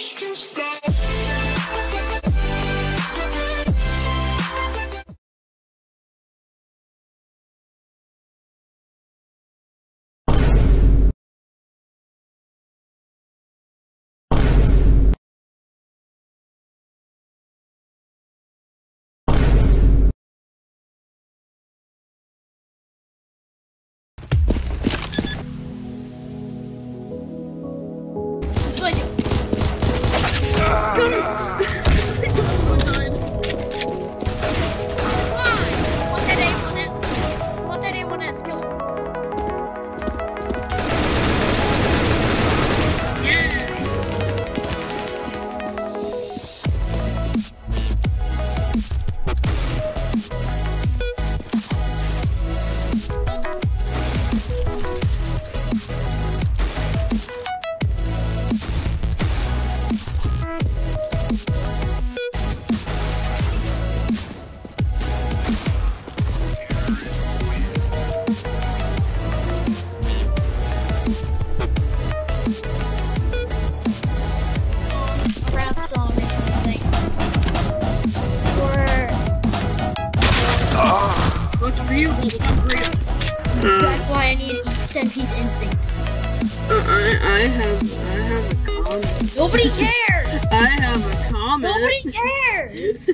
That's why I need 10-piece instinct. I have a comment. Nobody cares! I have a comment. Nobody cares!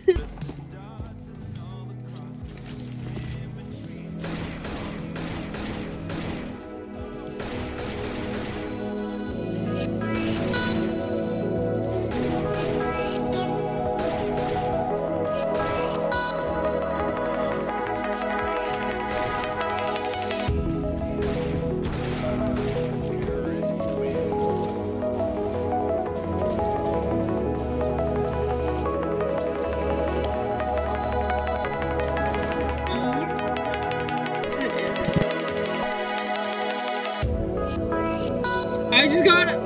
I just got it.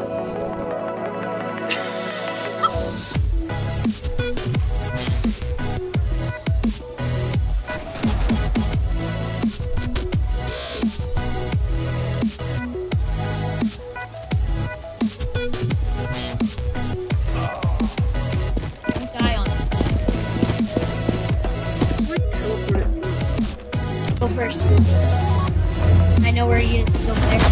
Don't die on it. Go first. I know where he is. He's over there.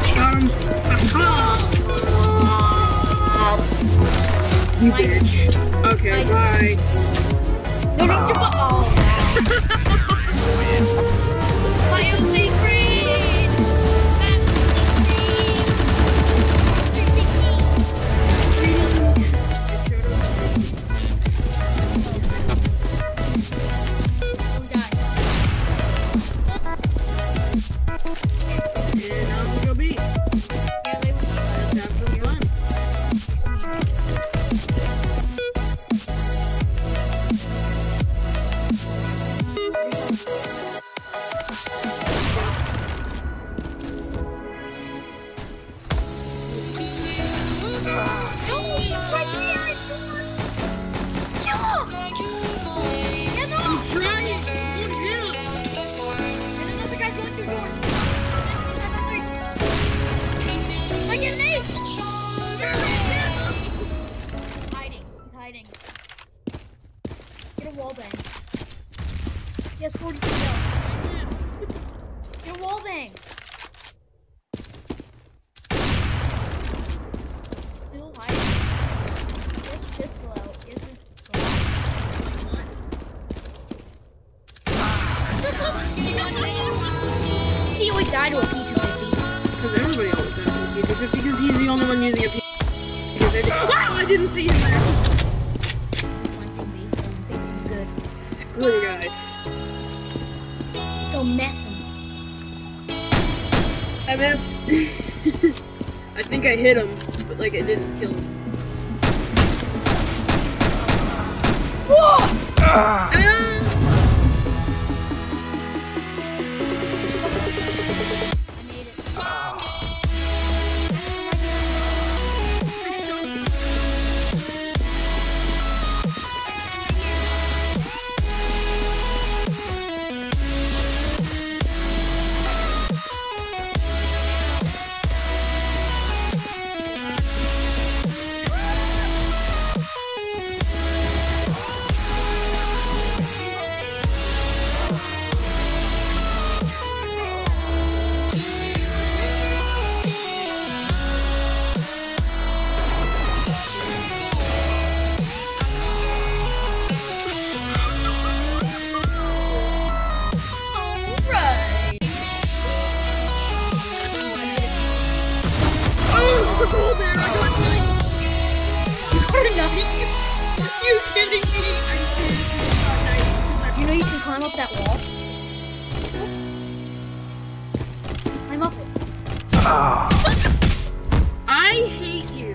You bitch. Okay, bye. No, don't jump up. Oh, my only green! Don't die. And now we'll go beat. Yeah, they will. Let's have some fun. No, he's right there! Just kill him! Yeah, no! I'm trying. Yeah. And another guy's going through doors. I get an ace! He's hiding. He's hiding. Get a wall bang. He has 42 kills. Get a wall bang. Still hiding. He has a pistol out. He has his He always died to a P250. Because everybody always does a P250 because he's the only one using a P250. Wow, I didn't see him there. One thing B thinks he's good. Screw guy. Go mess him. I missed. I think I hit him, but like I didn't kill him. Whoa! Ah! I made it. hole there. I got 9. You kidding me? I did. You know you can climb up that wall? Climb up it. I hate you.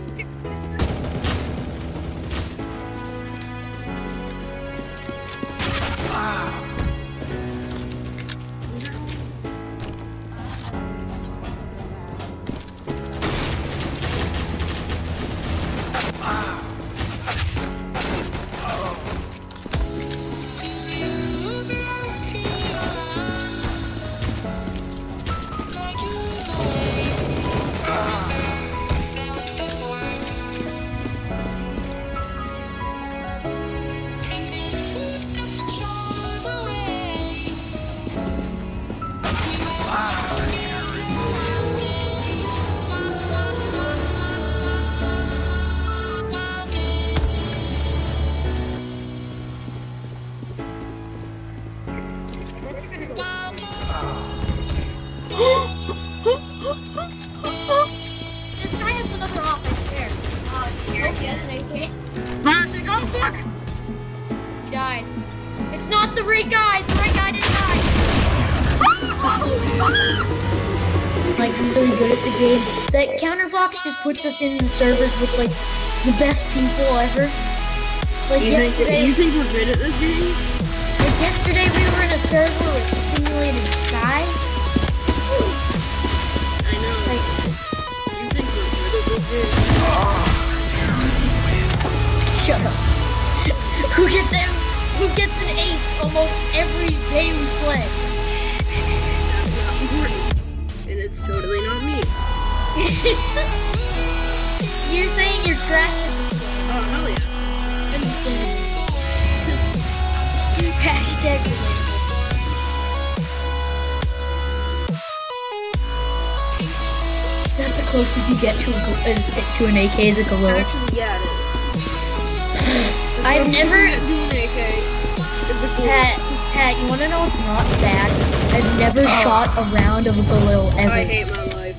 This guy has another op, I swear. Oh, it's here. Plastic, oh fuck! He died. It's not the right guy. The right guy didn't die. Like, I'm really good at the game. That Counterbox just puts us in the servers with, like, the best people ever. Like, You think we're good at this game? Like, yesterday we were in a server with simulated sky. I know. Like, You think we're good at this game? shut up. Who gets an ace almost every day we play? That's not important. And it's totally not me. You're saying you're trash at this game. Oh, hell yeah. Understand. Hashtag relatable. Is that the closest you get to an AK as a galil? Actually, yeah, it is. I've never... Pat, Pat, you wanna know what's not sad? I've never shot a round of a galil ever. I hate my life.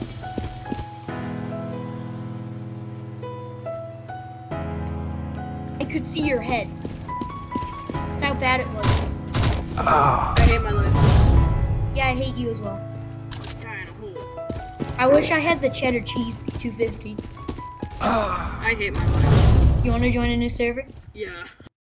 I could see your head. That's how bad it was. I hate my life. Yeah, I hate you as well. Guy in a hole. I wish I had the cheddar cheese 250. I hate my life. You wanna join a new server? Yeah.